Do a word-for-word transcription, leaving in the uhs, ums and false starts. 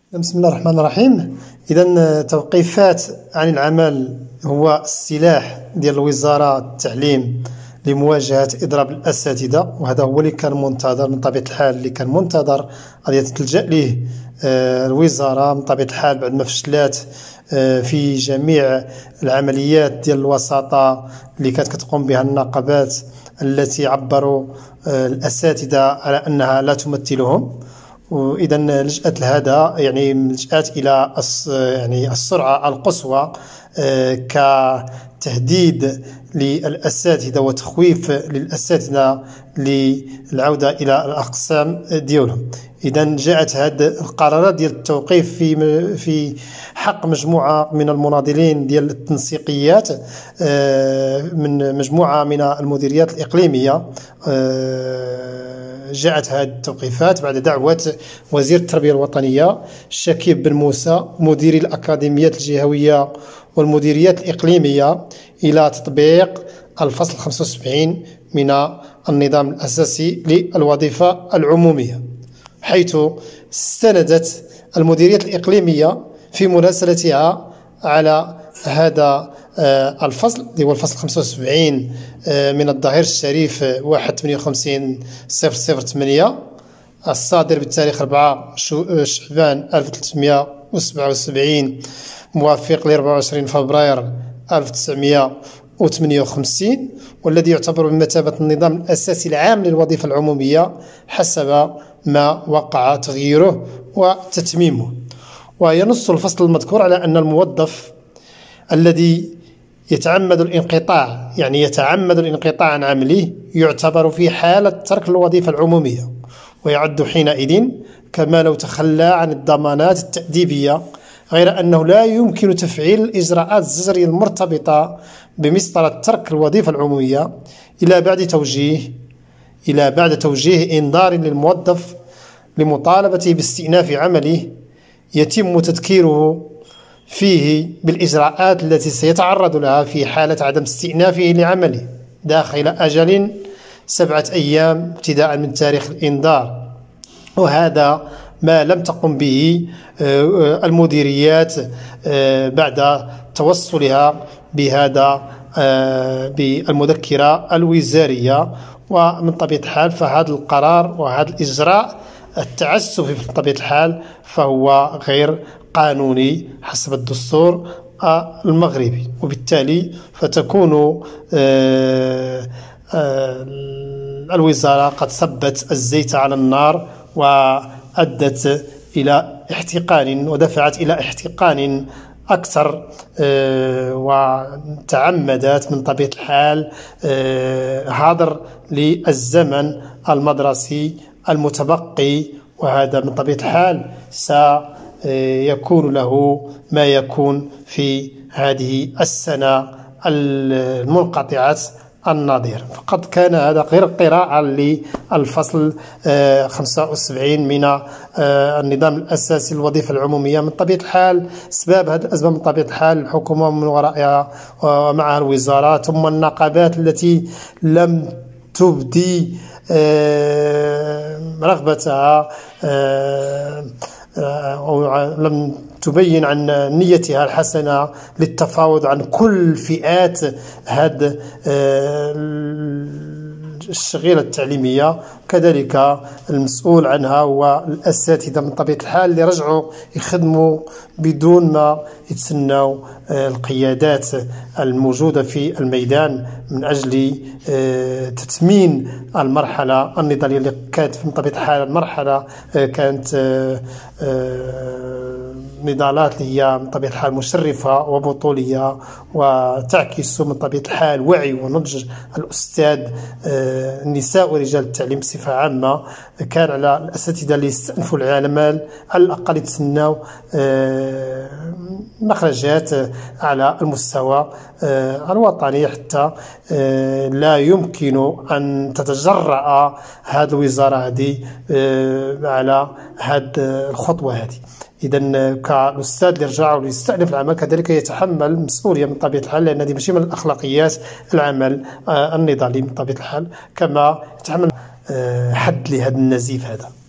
بسم الله الرحمن الرحيم. إذا توقيفات عن العمل هو السلاح ديال الوزارة التعليم لمواجهة إضراب الأساتذة، وهذا هو اللي كان منتظر من طبيعة الحال، اللي كان منتظر غادي تلجأ ليه الوزارة من طبيعة الحال بعد ما فشلات في جميع العمليات ديال الوساطة اللي كانت كتقوم بها النقابات التي عبروا الأساتذة على أنها لا تمثلهم. وإذا لجأت لهذا، يعني لجأت إلى يعني السرعة القصوى كتهديد للأساتذة وتخويف للأساتذة للعودة إلى الأقسام ديالهم. إذا جاءت هذه القرارات ديال التوقيف في في حق مجموعة من المناضلين ديال التنسيقيات من مجموعة من المديريات الإقليمية. جاءت هذه التوقيفات بعد دعوة وزير التربية الوطنية شكيب بن موسى مديري الأكاديميات الجهوية والمديريات الإقليمية إلى تطبيق الفصل خمسة وسبعين من النظام الأساسي للوظيفة العمومية، حيث استندت المديريات الإقليمية في مراسلتها على هذا الفصل اللي هو الفصل خمسة وسبعين من الظهير الشريف واحد ثمانية وخمسين صفر صفر ثمانية الصادر بالتاريخ أربعة شعبان ألف وثلاثمائة وسبعة وسبعين موافق ل أربعة وعشرين فبراير ألف وتسعمائة وثمانية وخمسين، والذي يعتبر بمثابة النظام الأساسي العام للوظيفة العمومية حسب ما وقع تغييره وتتميمه. وينص الفصل المذكور على أن الموظف الذي يتعمد الانقطاع يعني يتعمد الانقطاع عن عمله يعتبر في حالة ترك الوظيفة العمومية، ويعد حينئذ كما لو تخلى عن الضمانات التأديبية، غير أنه لا يمكن تفعيل الإجراءات الزجرية المرتبطة بمسطرة ترك الوظيفة العمومية إلى بعد توجيه إلى بعد توجيه إنذار للموظف لمطالبته باستئناف عمله يتم تذكيره فيه بالإجراءات التي سيتعرض لها في حالة عدم استئنافه لعمله داخل أجل سبعة أيام ابتداء من تاريخ الإنذار. وهذا ما لم تقم به المديريات بعد توصلها بهذا بالمذكرة الوزارية. ومن طبيعة الحال فهذا القرار وهذا الإجراء التعسفي في طبيعة الحال فهو غير قانوني حسب الدستور المغربي، وبالتالي فتكون الوزارة قد صبت الزيت على النار وأدت إلى احتقان ودفعت إلى احتقان أكثر، وتعمدت من طبيعة الحال هدر للزمن المدرسي المتبقي، وهذا من طبيعة الحال سيكون له ما يكون في هذه السنة المنقطعة النظير. فقد كان هذا غير قراءة للفصل خمسة وسبعين من النظام الأساسي للوظيفة العمومية. من طبيعة الحال أسباب هذه الأسباب من طبيعة الحال الحكومة من ورائها ومعها الوزارات ثم النقابات التي لم تبدي رغبتها أو لم تبين عن نيتها الحسنة للتفاوض عن كل فئات هذه الشغيلة التعليمية، كذلك المسؤول عنها هو الأساتذة من طبيعة الحال اللي رجعوا يخدموا بدون ما يتسنوا القيادات الموجودة في الميدان من أجل تتمين المرحلة النضالية اللي كانت من طبيعة الحال المرحلة كانت نضالات اللي هي من طبيعة الحال مشرفة وبطولية وتعكس من طبيعة الحال وعي ونضج الأستاذ النساء ورجال التعليم بصفة عامة. كان على الأساتذة اللي يستأنفوا العمل على الأقل يتسناو مخرجات على المستوى الوطني، حتى لا يمكن أن تتجرأ هذه الوزارة هذه على هذه الخطوة هذه. إذا كالأستاذ اللي رجع ويستأنف العمل كذلك يتحمل المسؤولية من طبيعة الحال، لأن هذه ماشي من الأخلاقيات العمل النضالي من طبيعة الحال، كما يتحمل حد لهذا النزيف هذا.